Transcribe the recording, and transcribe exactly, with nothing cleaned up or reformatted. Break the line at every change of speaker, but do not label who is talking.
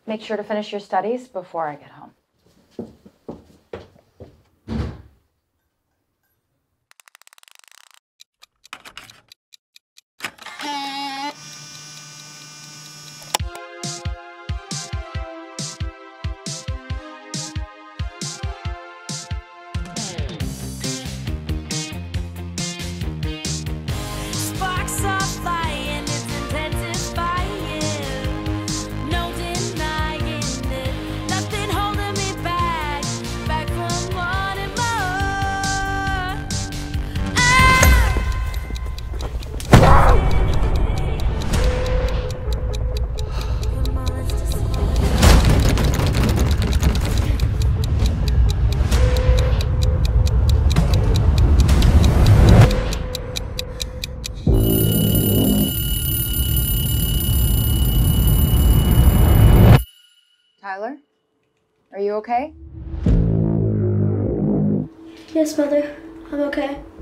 Make sure to finish your studies before I get home. Tyler, are you okay?
Yes, Mother. I'm okay.